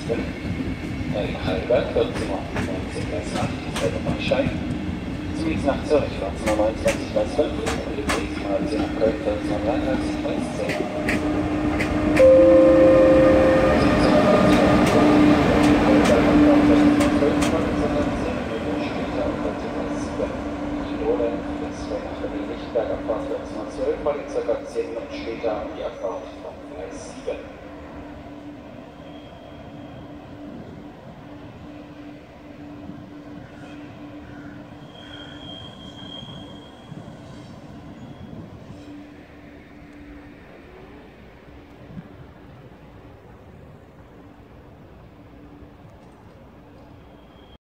7. Heidelberg 14:19 Gleis 8, selber Bahnsteig. Zunächst nach Zürich 14:29 Gleis 5, Betriebsmagazin nach Köln 14:33 Gleis 10. Lichtenberg Abfahrt 14:12, weil ca. 10 Minuten später die Abfahrt vom Gleis 7.